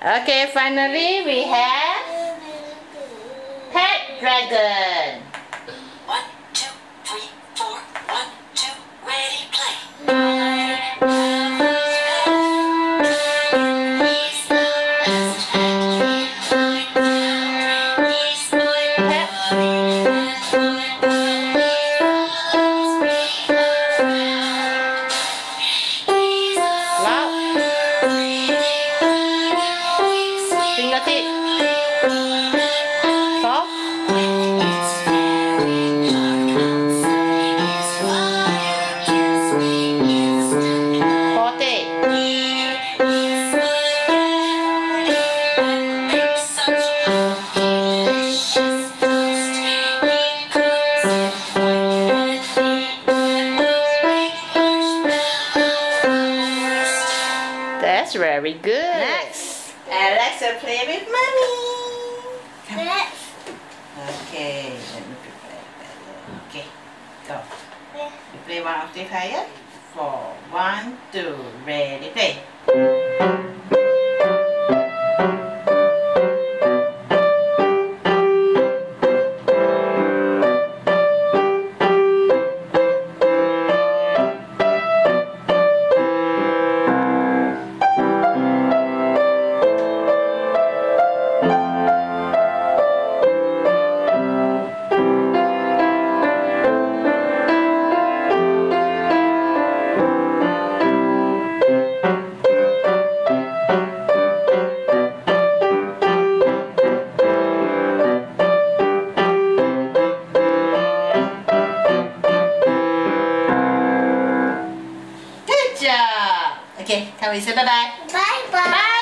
Okay, finally we have pet dragon. 1, 2, 3, 4. 1, 2, ready, play. Fingertip. Soft. Forte. That's very good. Next, Alex will play with mommy. Next. Okay, let me prepare that. Okay, go. You play one octave higher. 4, 1, 2, ready, play. Okay, can we say bye-bye? Bye-bye. Bye!